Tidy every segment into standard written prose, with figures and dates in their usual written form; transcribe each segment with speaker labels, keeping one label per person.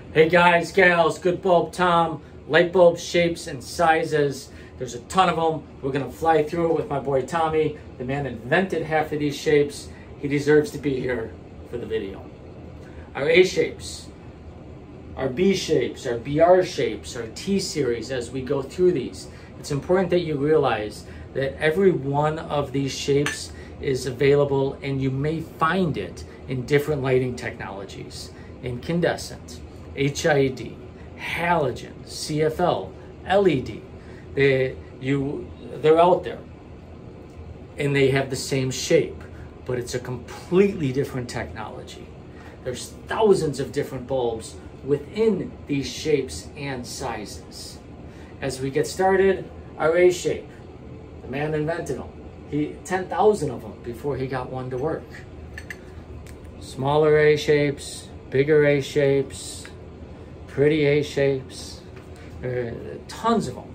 Speaker 1: Hey guys, gals, good bulb Tom, light bulb shapes and sizes. There's a ton of them. We're gonna fly through it with my boy Tommy. The man invented half of these shapes. He deserves to be here for the video. Our A shapes, our B shapes, our BR shapes, our T series as we go through these. It's important that you realize that every one of these shapes is available and you may find it in different lighting technologies. Incandescent, HID, halogen, CFL, LED. They're out there and they have the same shape, but it's a completely different technology. There's thousands of different bulbs within these shapes and sizes. As we get started, our A shape, the man invented them. 10,000 of them before he got one to work. Smaller A shapes, bigger A shapes, pretty A shapes, tons of them.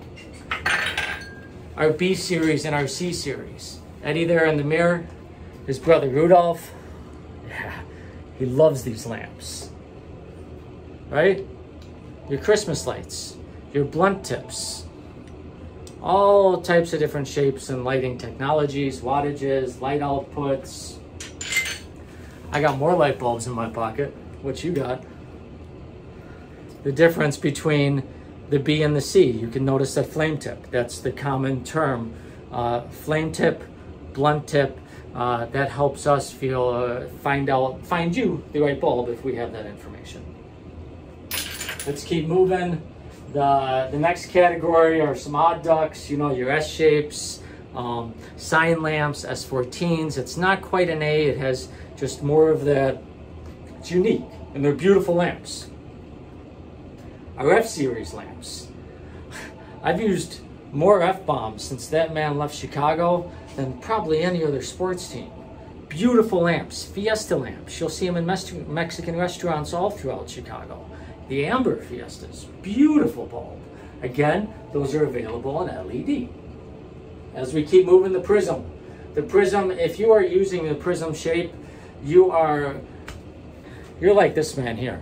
Speaker 1: Our B series and our C series. Eddie there in the mirror, his brother Rudolph, yeah, he loves these lamps, right? Your Christmas lights, your blunt tips, all types of different shapes and lighting technologies, wattages, light outputs. I got more light bulbs in my pocket. What you got? The difference between the B and the C, you can notice that flame tip. That's the common term. Flame tip, blunt tip, that helps us find you the right bulb if we have that information. Let's keep moving. The next category are some odd ducks, you know, your S shapes, sign lamps, S14s. It's not quite an A, it has just more of that. It's unique, and they're beautiful lamps. Our F series lamps. I've used more F-bombs since that man left Chicago than probably any other sports team. Beautiful lamps, Fiesta lamps. You'll see them in Mexican restaurants all throughout Chicago. The Amber Fiestas, beautiful bulb. Again, those are available in LED. As we keep moving, the Prism. The Prism, if you are using the Prism shape, you're like this man here.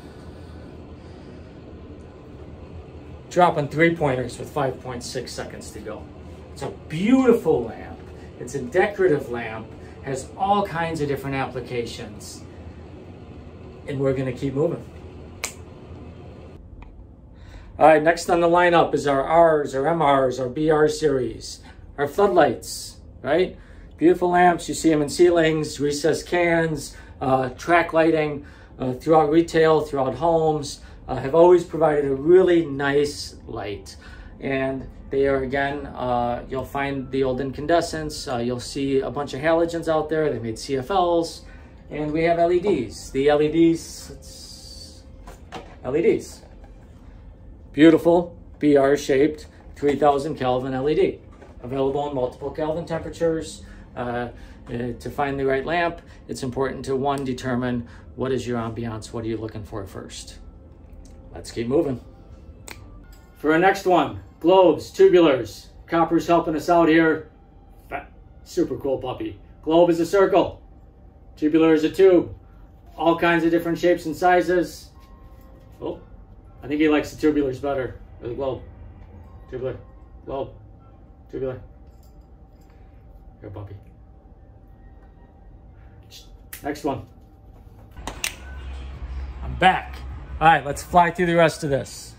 Speaker 1: Dropping 3-pointers with 5.6 seconds to go. It's a beautiful lamp. It's a decorative lamp, has all kinds of different applications. And we're gonna keep moving. All right, next on the lineup is our R's, our MRs, our BR series, our floodlights, right? Beautiful lamps, you see them in ceilings, recessed cans, track lighting throughout retail, throughout homes, have always provided a really nice light. And they are, again, you'll find the old incandescents, you'll see a bunch of halogens out there, they made CFLs, and we have LEDs. The LEDs. Beautiful, BR-shaped, 3000 Kelvin LED. Available in multiple Kelvin temperatures. To find the right lamp, it's important to, one, determine what is your ambiance, what are you looking for first. Let's keep moving. For our next one, globes, tubulars. Copper's helping us out here. Super cool puppy. Globe is a circle. Tubular is a tube. All kinds of different shapes and sizes. Oh. I think he likes the tubulars better, or the globe. Tubular, globe, tubular. Here, puppy. Next one. I'm back. All right, let's fly through the rest of this.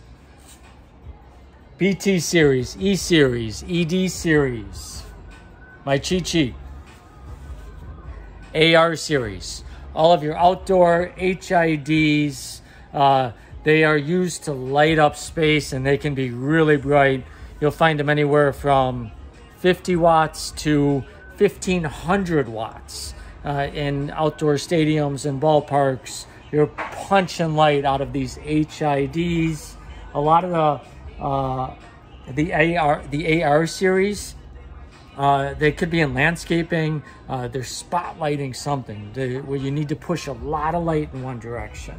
Speaker 1: BT series, E series, ED series. My cheat sheet. AR series. All of your outdoor HIDs, they are used to light up space and they can be really bright. You'll find them anywhere from 50 watts to 1500 watts in outdoor stadiums and ballparks. You're punching light out of these HIDs. A lot of the AR series, they could be in landscaping. They're spotlighting something where you need to push a lot of light in one direction.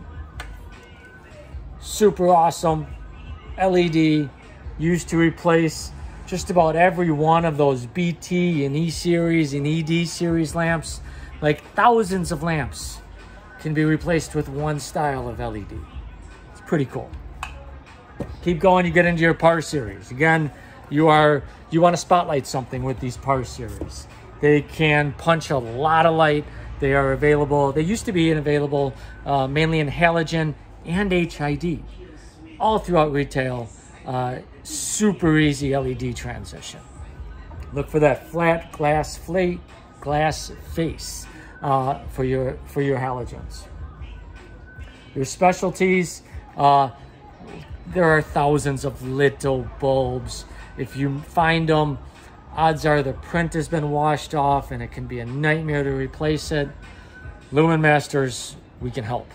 Speaker 1: Super awesome LED, used to replace just about every one of those BT and E series and ED series lamps. Like thousands of lamps can be replaced with one style of LED. pretty cool. Keep going, you get into your par series. Again, you want to spotlight something with these par series. They can punch a lot of light. They are available, they used to be available mainly in halogen and HID, all throughout retail. Super easy LED transition. Look for that flat glass face for your halogens. Your specialties, there are thousands of little bulbs. If you find them, odds are the print has been washed off and it can be a nightmare to replace it. Lumen Masters, we can help.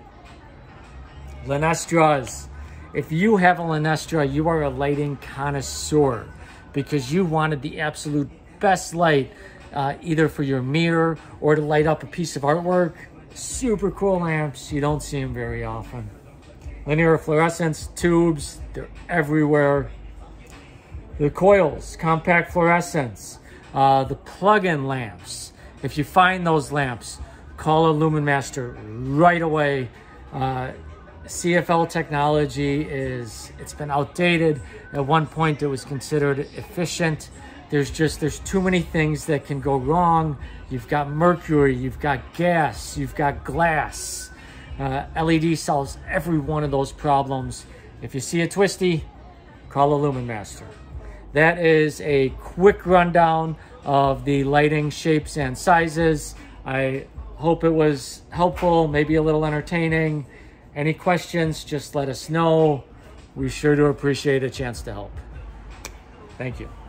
Speaker 1: Lenestras. If you have a Lenestra, you are a lighting connoisseur because you wanted the absolute best light, either for your mirror or to light up a piece of artwork. Super cool lamps. You don't see them very often. Linear fluorescents, tubes, they're everywhere. The coils, compact fluorescents, the plug-in lamps. If you find those lamps, call a Lumen Master right away. CFL technology it's been outdated. At one point it was considered efficient. There's too many things that can go wrong. You've got mercury, you've got gas, you've got glass. LED solves every one of those problems. If you see a twisty, call a Lumen Master. That is a quick rundown of the lighting shapes and sizes. I hope it was helpful, maybe a little entertaining. Any questions, just let us know. We sure do appreciate a chance to help. Thank you.